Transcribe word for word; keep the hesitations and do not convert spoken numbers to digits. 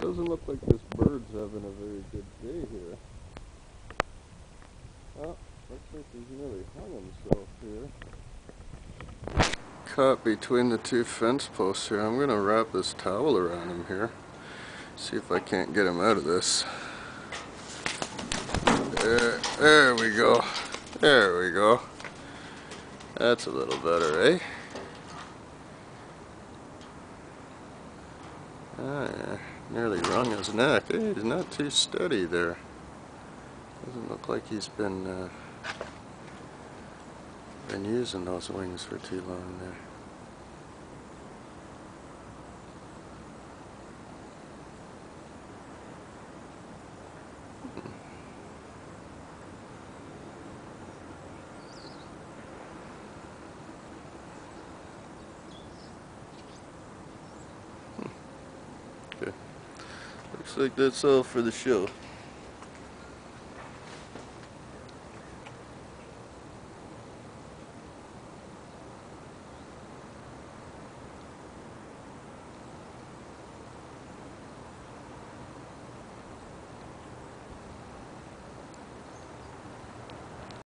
Doesn't look like this bird's having a very good day here. Oh, looks like he's nearly hung himself here. Caught between the two fence posts here. I'm going to wrap this towel around him here. See if I can't get him out of this. There, there we go. There we go. That's a little better, eh? Ah, yeah. Nearly wrung his neck. Hey, he's not too steady there. Doesn't look like he's been uh, been using those wings for too long there. Okay. Looks like that's all for the show.